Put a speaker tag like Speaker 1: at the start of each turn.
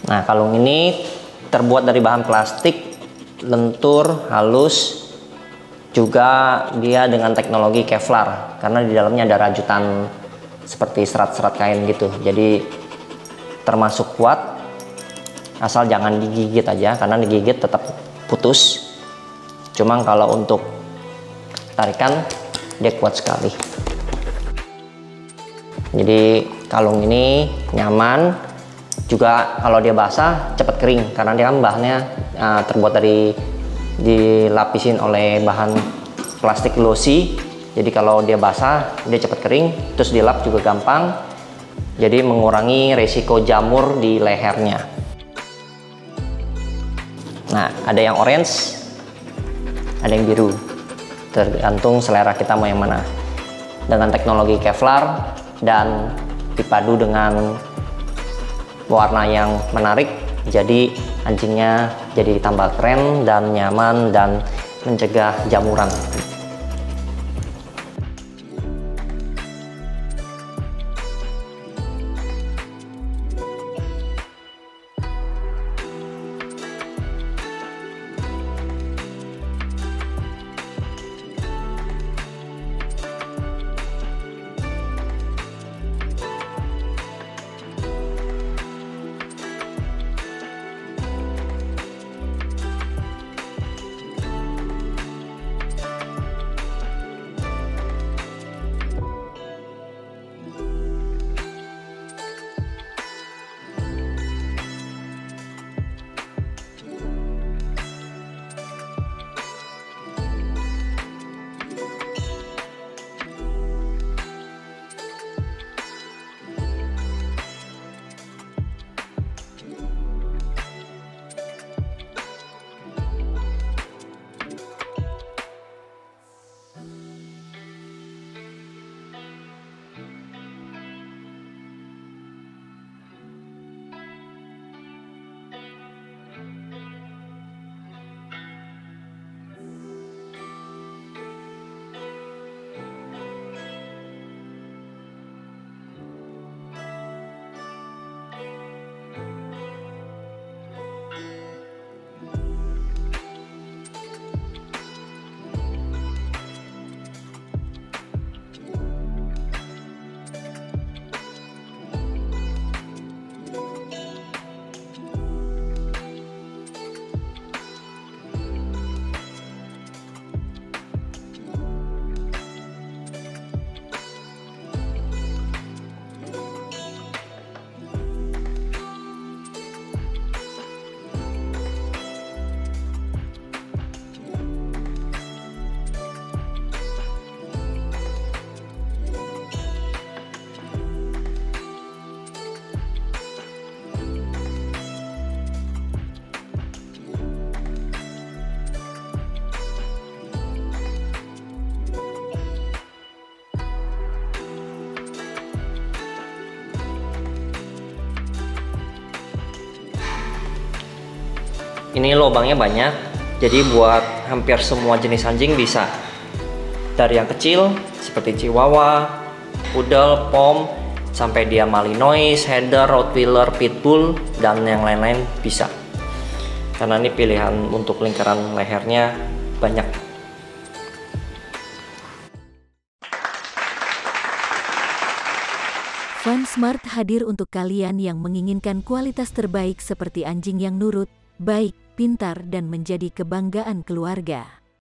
Speaker 1: Nah, kalung ini terbuat dari bahan plastik, lentur, halus, juga dia dengan teknologi Kevlar karena di dalamnya ada rajutan seperti serat-serat kain gitu. Jadi termasuk kuat, asal jangan digigit aja, karena digigit tetap putus. Cuma kalau untuk tarikan dia kuat sekali. Jadi kalung ini nyaman, juga kalau dia basah cepat kering karena dia kan bahannya terbuat dari dilapisin oleh bahan plastik glossy. Jadi kalau dia basah dia cepat kering, terus dilap juga gampang. Jadi mengurangi resiko jamur di lehernya. Nah, ada yang orange, ada yang biru, tergantung selera kita mau yang mana. Dengan teknologi Kevlar dan dipadu dengan warna yang menarik, jadi anjingnya jadi tambah keren dan nyaman dan mencegah jamuran. Ini lubangnya banyak, jadi buat hampir semua jenis anjing bisa. Dari yang kecil seperti Chihuahua, Poodle, Pom, sampai dia Malinois, Header, Rottweiler, Pitbull, dan yang lain-lain bisa. Karena ini pilihan untuk lingkaran lehernya banyak.
Speaker 2: Fansmart hadir untuk kalian yang menginginkan kualitas terbaik seperti anjing yang nurut, baik, pintar dan menjadi kebanggaan keluarga.